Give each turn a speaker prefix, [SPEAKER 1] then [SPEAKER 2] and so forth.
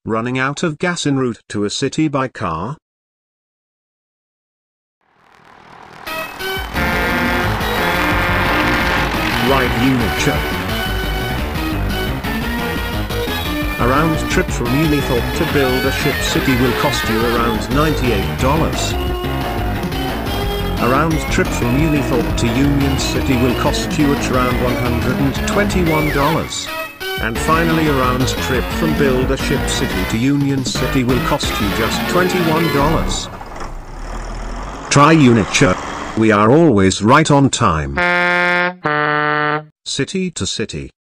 [SPEAKER 1] Running out of gas en route to a city by car? Ride Unitur. A round trip from Unitur to build a ship city will cost you around $98. A round trip from Unitur to Union City will cost you at around $121. And finally, a round trip from Build a Ship City to Union City will cost you just $21. Try Unitur. We are always right on time. City to city.